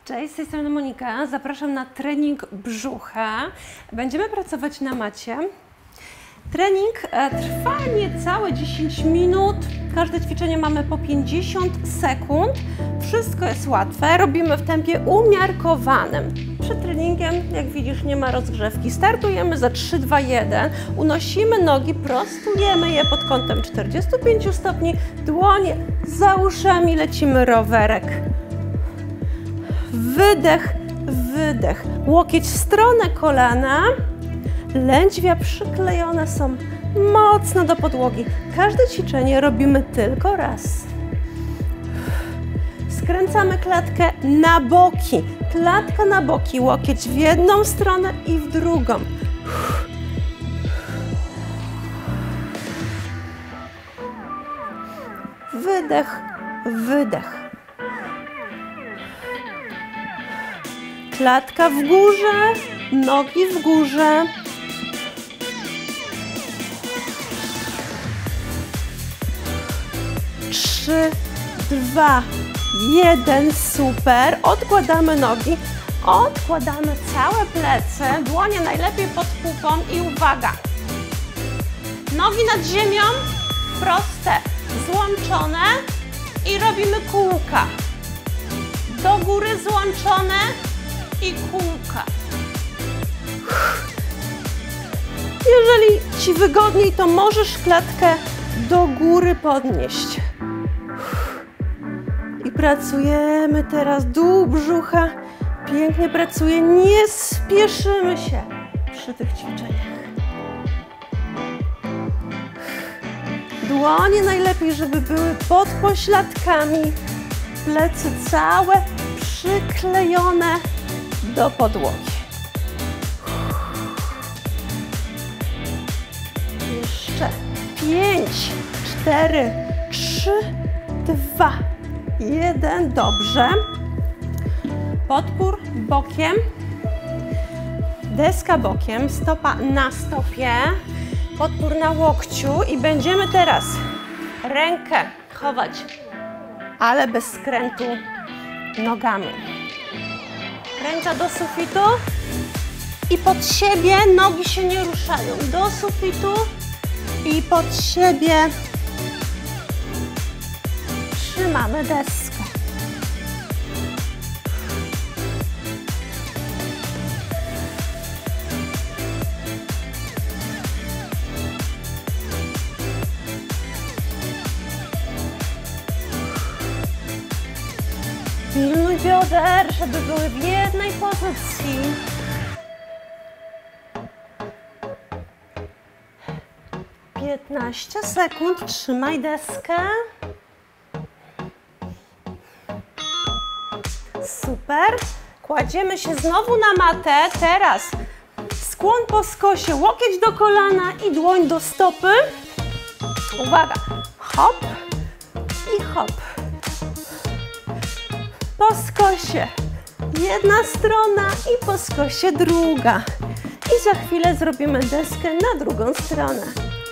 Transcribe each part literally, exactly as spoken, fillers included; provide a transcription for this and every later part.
Cześć, z tej strony Monika. Zapraszam na trening brzucha. Będziemy pracować na macie. Trening trwa niecałe dziesięć minut. Każde ćwiczenie mamy po pięćdziesiąt sekund. Wszystko jest łatwe. Robimy w tempie umiarkowanym. Przed treningiem, jak widzisz, nie ma rozgrzewki. Startujemy za trzy, dwa, jeden. Unosimy nogi, prostujemy je pod kątem czterdziestu pięciu stopni. Dłonie za uszami, lecimy rowerek. Wydech, wydech. Łokieć w stronę kolana. Lędźwia przyklejone są mocno do podłogi. Każde ćwiczenie robimy tylko raz. Skręcamy klatkę na boki. Klatka na boki, łokieć w jedną stronę i w drugą. Wydech, wydech. Klatka w górze, nogi w górze. Trzy, dwa, jeden, super. Odkładamy nogi, odkładamy całe plecy, dłonie najlepiej pod pupą i uwaga. Nogi nad ziemią, proste, złączone i robimy kółka. Do góry złączone i kółka. Jeżeli Ci wygodniej, to możesz klatkę do góry podnieść. I pracujemy teraz dół brzucha. Pięknie pracuje. Nie spieszymy się przy tych ćwiczeniach. Dłonie najlepiej, żeby były pod pośladkami. Plecy całe przyklejone do podłogi. Jeszcze pięć, cztery, trzy, dwa, jeden. Dobrze. Podpór bokiem, deska bokiem, stopa na stopie, podpór na łokciu i będziemy teraz rękę chować, ale bez skrętu nogami. Ręka do sufitu i pod siebie, nogi się nie ruszają. Do sufitu i pod siebie trzymamy deskę. Pilnuj bioder, żeby były w jednej pozycji. piętnaście sekund, trzymaj deskę. Super. Kładziemy się znowu na matę. Teraz skłon po skosie, łokieć do kolana i dłoń do stopy. Uwaga. Hop i hop. Po skosie jedna strona i po skosie druga. I za chwilę zrobimy deskę na drugą stronę.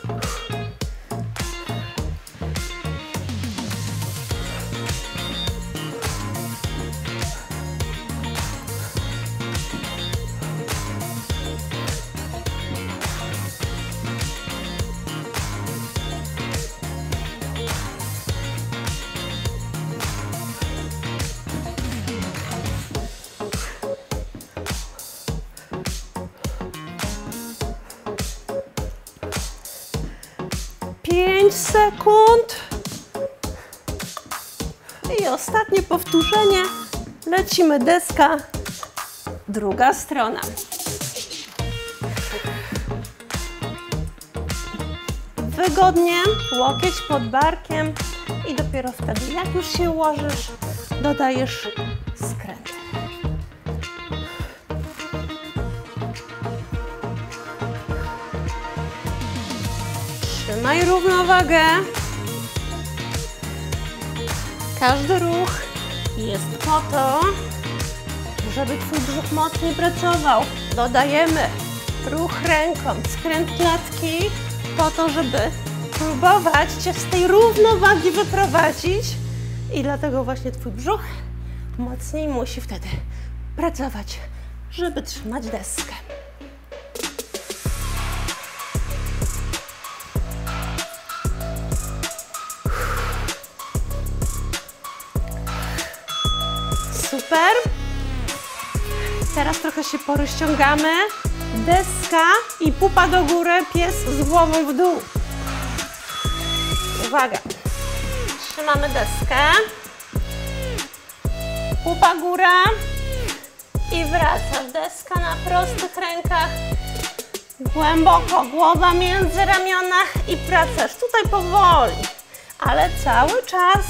pięć sekund. I ostatnie powtórzenie. Lecimy deska, druga strona. Wygodnie, łokieć pod barkiem i dopiero wtedy, jak już się ułożysz, dodajesz skręt. Trzymaj równowagę. Każdy ruch jest po to, żeby Twój brzuch mocniej pracował. Dodajemy ruch ręką, skręt klatki po to, żeby próbować Cię z tej równowagi wyprowadzić i dlatego właśnie Twój brzuch mocniej musi wtedy pracować, żeby trzymać deskę. Super. Teraz trochę się porozciągamy. Deska i pupa do góry, pies z głową w dół. Uwaga. Trzymamy deskę. Pupa góra. I wracasz. Deska na prostych rękach. Głęboko, głowa między ramionach i pracujesz. Tutaj powoli, ale cały czas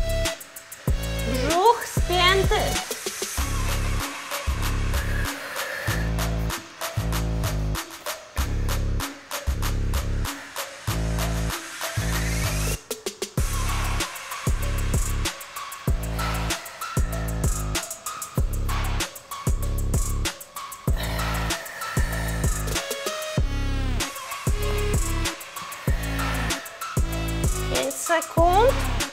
brzuch spięty. pięć sekund.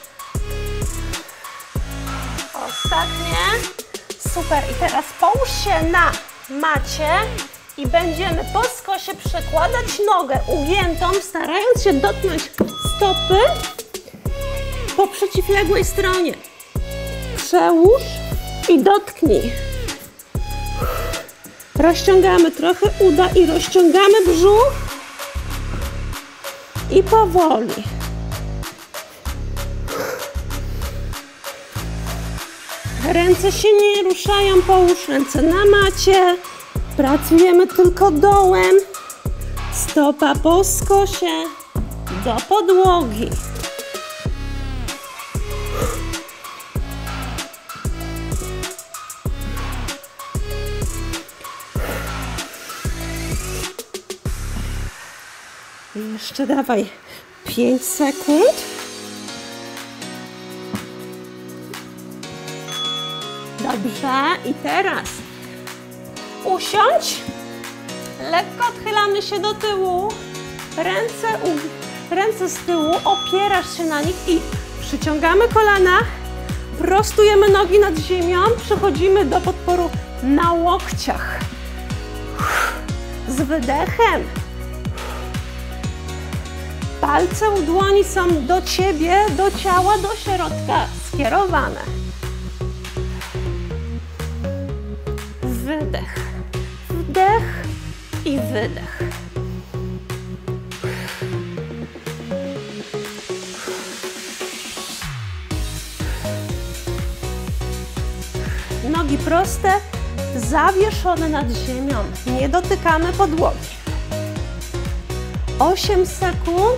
Ostatnie. Super. I teraz połóż się na macie i będziemy po skosie przekładać nogę ugiętą, starając się dotknąć stopy po przeciwległej stronie. Przełóż i dotknij. Rozciągamy trochę uda i rozciągamy brzuch i powoli. Ręce się nie ruszają, połóż ręce na macie. Pracujemy tylko dołem. Stopa po skosie do podłogi. Jeszcze dawaj pięć sekund. Dobrze, i teraz usiądź, lekko odchylamy się do tyłu, ręce, u, ręce z tyłu, opierasz się na nich i przyciągamy kolana, prostujemy nogi nad ziemią, przechodzimy do podporu na łokciach. Z wydechem. Palce u dłoni są do ciebie, do ciała, do środka skierowane. Wydech, wdech i wydech. Nogi proste, zawieszone nad ziemią. Nie dotykamy podłogi. osiem sekund.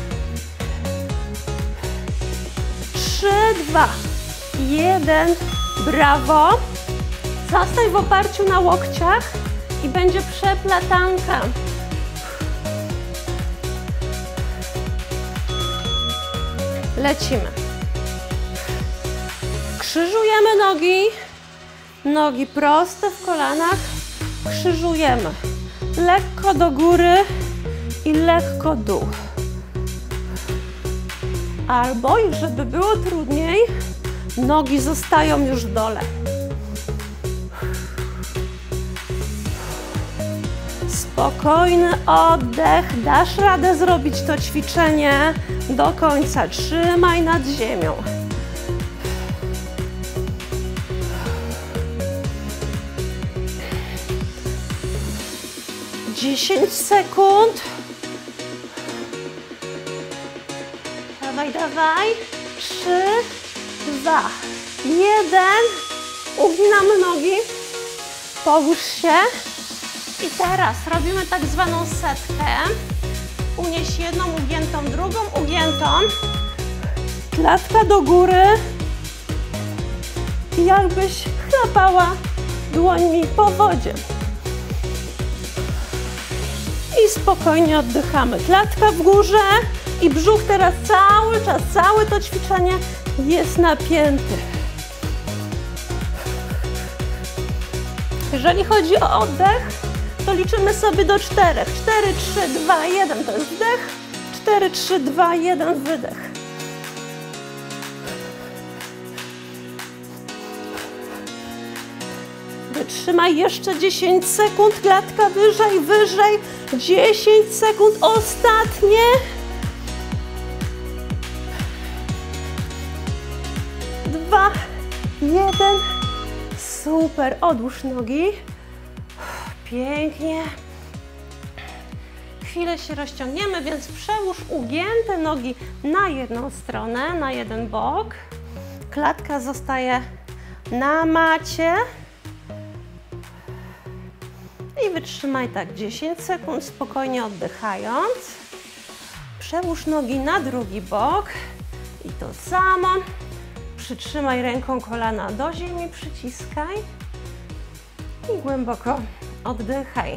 trzy, dwa, jeden. Brawo. Zostań w oparciu na łokciach i będzie przeplatanka. Lecimy. Krzyżujemy nogi. Nogi proste w kolanach. Krzyżujemy. Lekko do góry i lekko dół. Albo, żeby było trudniej, nogi zostają już w dole. Spokojny oddech, dasz radę zrobić to ćwiczenie do końca. Trzymaj nad ziemią. dziesięć sekund. Dawaj, dawaj. trzy, dwa, jeden. Uginamy nogi. Połóż się. I teraz robimy tak zwaną setkę. Unieś jedną ugiętą, drugą ugiętą. Klatka do góry. I jakbyś chlapała dłońmi po wodzie. I spokojnie oddychamy. Klatka w górze i brzuch teraz cały czas, całe to ćwiczenie jest napięty. Jeżeli chodzi o oddech, to liczymy sobie do czterech. cztery, trzy, dwa, jeden to jest wdech. cztery, trzy, dwa, jeden wydech. Wytrzymaj jeszcze dziesięć sekund, klatka wyżej, wyżej, dziesięć sekund, ostatnie. Dwa, jeden, super, odłóż nogi, pięknie. Chwilę się rozciągniemy, więc przełóż ugięte nogi na jedną stronę, na jeden bok. Klatka zostaje na macie. I wytrzymaj tak dziesięć sekund, spokojnie oddychając. Przełóż nogi na drugi bok i to samo. Przytrzymaj ręką kolana do ziemi, przyciskaj i głęboko oddychaj.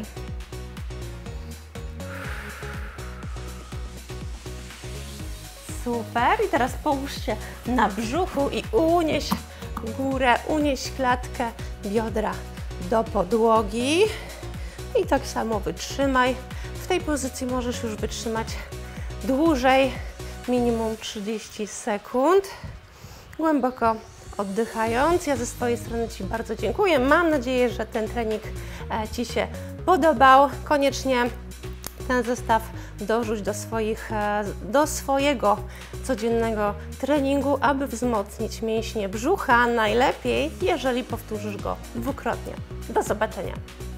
Super. I teraz połóż się na brzuchu i unieś górę, unieś klatkę, biodra do podłogi. I tak samo wytrzymaj. W tej pozycji możesz już wytrzymać dłużej, minimum trzydzieści sekund. Głęboko oddychając. Ja ze swojej strony Ci bardzo dziękuję. Mam nadzieję, że ten trening Ci się podobał. Koniecznie ten zestaw dorzuć do, swoich, do swojego codziennego treningu, aby wzmocnić mięśnie brzucha. Najlepiej, jeżeli powtórzysz go dwukrotnie. Do zobaczenia.